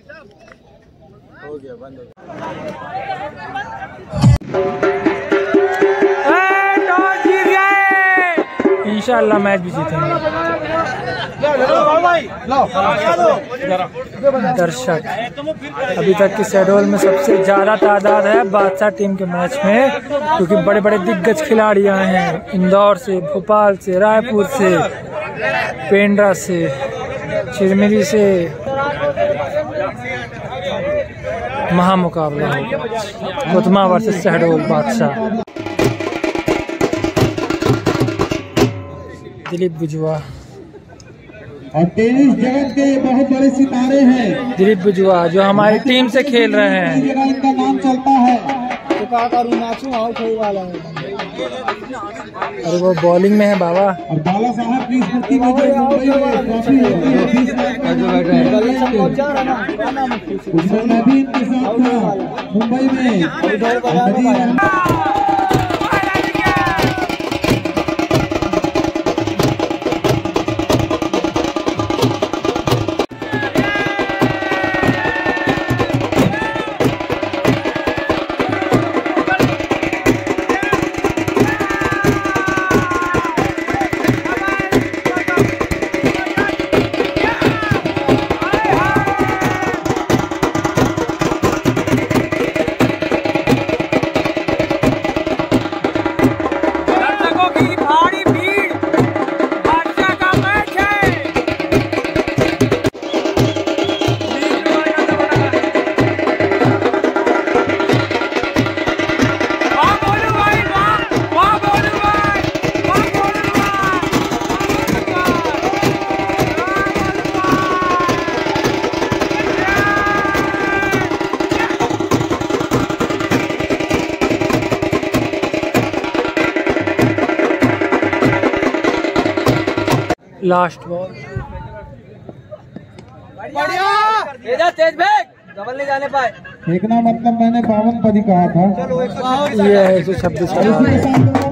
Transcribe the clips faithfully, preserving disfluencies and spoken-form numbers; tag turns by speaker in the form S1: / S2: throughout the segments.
S1: हो गया बंद हो गया। इंशाल्लाह मैच भी जीतेंगे। दर्शक अभी तक की शेड्यूल में सबसे ज्यादा तादाद है बादशाह टीम के मैच में, क्योंकि बड़े बड़े दिग्गज खिलाड़ी आए हैं इंदौर से, भोपाल से, रायपुर से, पेंड्रा से, चिरमिरी से। महामुकाबला कुतमा वर्सेस शहडोल बादशाह। दिलीप बुजुआ
S2: और टेनिस जगत के बहुत बड़े सितारे हैं।
S1: दिलीप बुजुआ जो हमारी टीम से खेल रहे हैं,
S2: इनका नाम चलता है।
S1: तो क्या करूं, नाचूं आउट होने वाला है। अरे वो बॉलिंग में है बाबा।
S2: और बाला साहब की स्मृति में जो मुंबई में ट्रॉफी होती है बीस लाख का जो मैं भी इनके साथ था मुंबई में।
S1: लास्ट बॉल
S3: बढ़िया, तेज फेंक, डबल नहीं जाने पाए।
S2: फेंकना मतलब मैंने बावन पदी कहा था।
S1: ये है एक सौ छब्बीस का।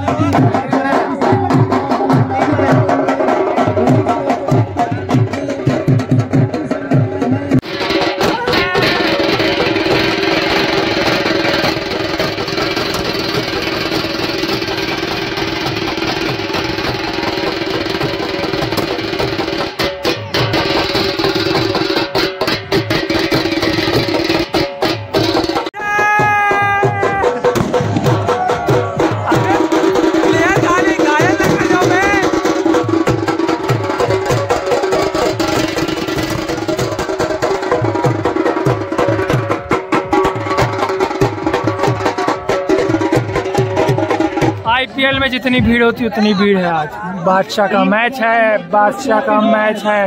S1: आईपीएल में जितनी भीड़ होती उतनी भीड़ है आज। बादशाह का मैच है, बादशाह का मैच है।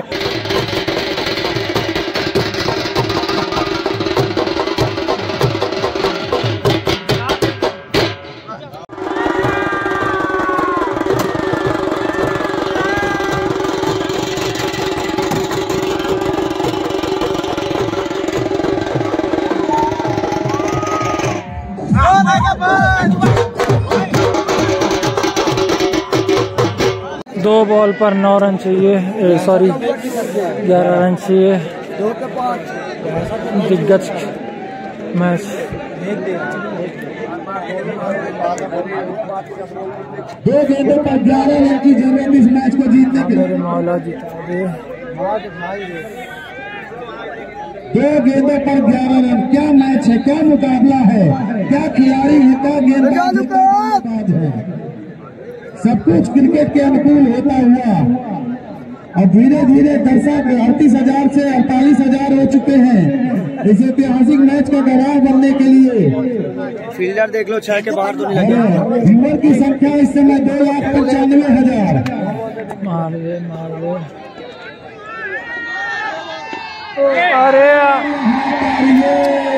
S1: दो बॉल पर नौ रन चाहिए, सॉरी ग्यारह रन चाहिए। दिग्गज मैच।
S2: दो गेंदों पर ग्यारह रन की जरूरत इस मैच को जीतने के लिए।
S1: मौला जीता दे।
S2: दो गेंदों पर ग्यारह रन, क्या मैच है, क्या मुकाबला है, क्या खिलाड़ी है, क्या गेंदबाज है। सब कुछ क्रिकेट के अनुकूल होता हुआ और धीरे धीरे दर्शक अड़तीस हजार से अड़तालीस हजार हो चुके हैं इस ऐतिहासिक मैच का गवाह बनने के लिए।
S3: फील्डर देख लो, छह के बाहर तो नहीं लगे।
S2: व्यूअर की संख्या इस समय दो लाख पचानवे हजार।
S1: मार दे, मार दे। अरे